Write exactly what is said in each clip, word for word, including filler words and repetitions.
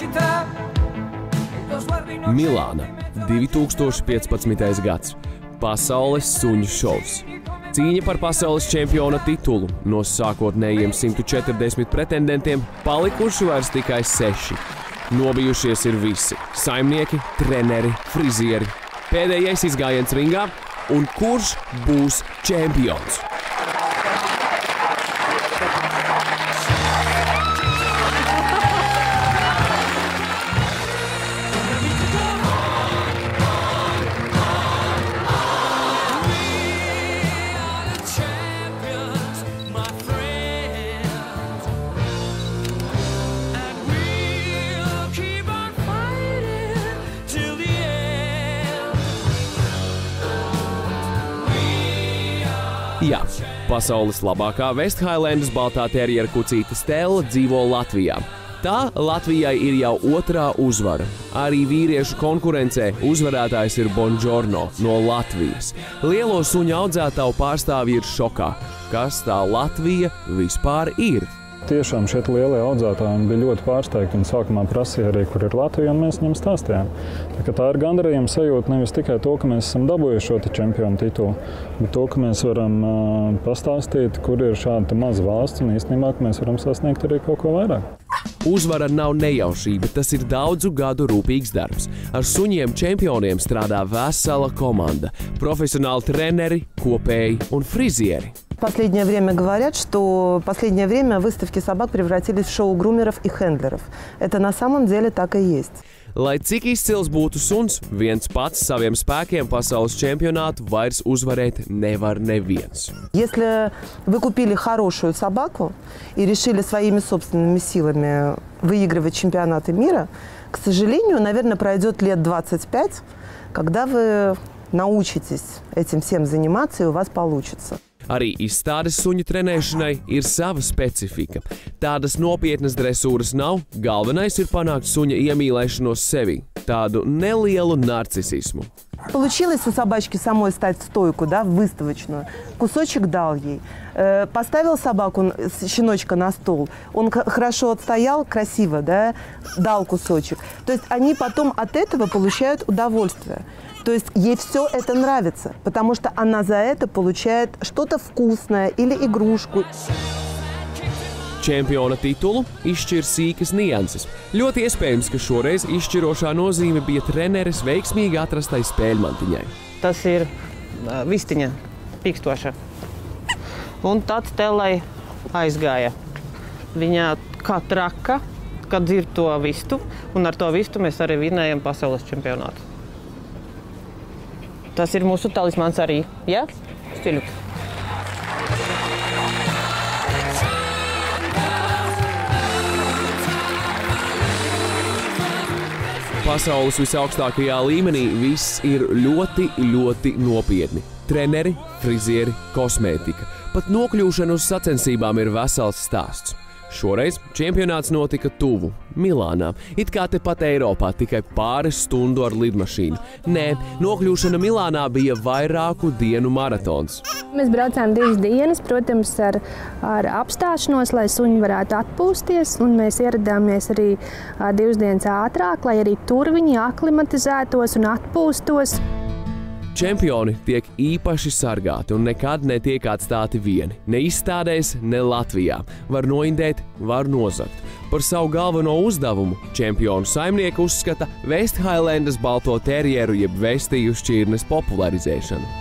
Milāna, divi tūkstoši piecpadsmitais gads. Pasaules suņu šovs. Cīņa par pasaules čempiona titulu. No sākotnējiem simtu četrdesmit pretendentiem palikuši vairs tikai seši. Nobijušies ir visi – saimnieki, treneri, frizieri. Pēdējais izgājiens ringā, un kurš būs čempions? Jā, pasaules labākā Vesthailendas baltā terjera kucīte Stella dzīvo Latvijā. Tā Latvijai ir jau otrā uzvara. Arī vīriešu konkurencē uzvarētājs ir Bongiorno no Latvijas. Lielo suņu audzētāju pārstāvji ir šokā. Kas tā Latvija vispār ir? Tiešām šie lielie audzētāji bija ļoti pārsteigti un sākumā prasīja arī, kur ir Latvija, un mēs viņam stāstījām. Tā, tā ir gandarījuma sajūta nevis tikai to, ka mēs esam dabūjuši šo čempionu titulu, bet to, ka mēs varam uh, pastāstīt, kur ir šāda maza valsts, un īstenībā, ka mēs varam sasniegt arī kaut ko vairāk. Uzvara nav nejaušība, tas ir daudzu gadu rūpīgs darbs. Ar suņiem čempioniem strādā vesela komanda – profesionāli treneri, kopēji un frizieri. В последнее время говорят, что в последнее время выставки собак превратились в шоу грумеров и хендлеров. Это на самом деле так и есть. Lai cik izcils būtu suns, viens pats saviem spēkiem pasaules čempionātu vairs uzvarēt nevar neviens. Если вы купили хорошую собаку и решили своими собственными силами выигрывать чемпионаты мира, к сожалению, наверное, пройдет лет двадцать пять, когда вы научитесь этим всем заниматься и у вас получится. Arī izstādes suņu trenēšanai ir sava specifika. Tādas nopietnas dresūras nav, galvenais ir panākt suņa iemīlēšanos sevi, tādu nelielu нарциссизму. Получилось у собачки самой стать в стойку, да, в выставочную. Кусочек дал ей. Э, поставил собаку, щеночка, на стол. Он хорошо отстоял, красиво, да, дал кусочек. То есть они потом от этого получают удовольствие. То есть ей все это нравится, потому что она за это получает что-то вкусное или игрушку. Čempiona titulu izšķir sīkas nianses. Ļoti iespējams, ka šoreiz izšķirošā nozīme bija treneris veiksmīgi atrastai spēļmantiņai. Tas ir uh, vistiņa, pīkstoša. Un tad Stellai aizgāja. Viņa kā traka, kad dzird to vistu, un ar to vistu mēs arī vinējam pasaules čempionātu. Tas ir mūsu talismans arī, ja? Stiļuks. Pasaules visaugstākajā līmenī viss ir ļoti, ļoti nopietni. Treneri, frizieri, kosmētika. Pat nokļūšana uz sacensībām ir vesels stāsts. Šoreiz čempionāts notika tuvu, Milānā, it kā tepat Eiropā, tikai pāris stundu ar lidmašīnu. Nē, nokļūšana Milānā bija vairāku dienu maratons. Mēs braucām divas dienas, protams, ar, ar apstāšanos, lai suņi varētu atpūsties, un mēs ieradāmies arī divas dienas ātrāk, lai arī tur viņi aklimatizētos un atpūstos. Čempioni tiek īpaši sargāti un nekad netiek atstāti vieni. Ne izstādēs, ne Latvijā. Var noindēt, var nozagt. Par savu galveno uzdevumu čempionu saimnieki uzskata Vesthailendas balto terjeru jeb vestīju šķirnes popularizēšanu.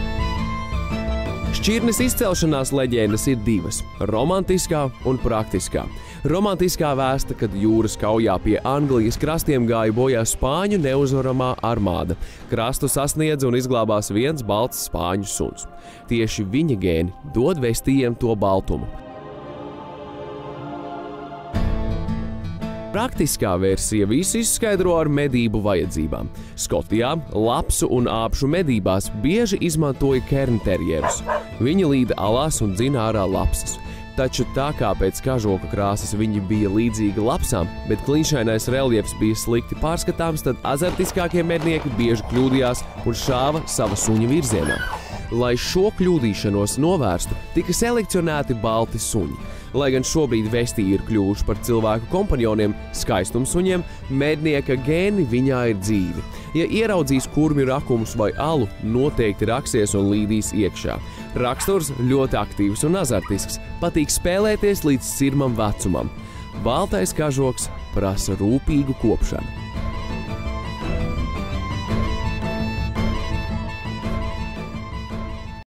Šķirnes izcelšanās leģendas ir divas – romantiskā un praktiskā. Romantiskā vēsta, kad jūras kaujā pie Anglijas krastiem gāja bojā spāņu neuzvaramā armāda. Krastu sasniedza un izglābās viens balts spāņu suns. Tieši viņa gēni dod vestījiem to baltumu. Praktiskā versija visu izskaidro ar medību vajadzībām. Skotijā lapsu un āpšu medībās bieži izmantoja kernterjerus. Viņi līda alās un dzina ārā lapsas. Taču tā kā pēc kažoka krāsas viņi bija līdzīgi lapsām, bet kliņšainais reljefs bija slikti pārskatāms, tad azartiskākie mednieki bieži kļūdījās un šāva sava suņa virzienā. Lai šo kļūdīšanos novērstu, tika selekcionēti balti suņi. Lai gan šobrīd vestī ir kļuvuši par cilvēku kompanioniem, skaistumsuņiem, mednieka gēni viņā ir dzīvi. Ja ieraudzīs kurmju rakumus vai alu, noteikti raksies un līdīs iekšā. Raksturs ļoti aktīvs un azartisks, patīk spēlēties līdz sirmam vecumam. Baltais kažoks prasa rūpīgu kopšanu.